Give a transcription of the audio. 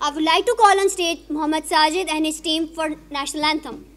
I would like to call on stage Mohammad Sajid and his team for National Anthem.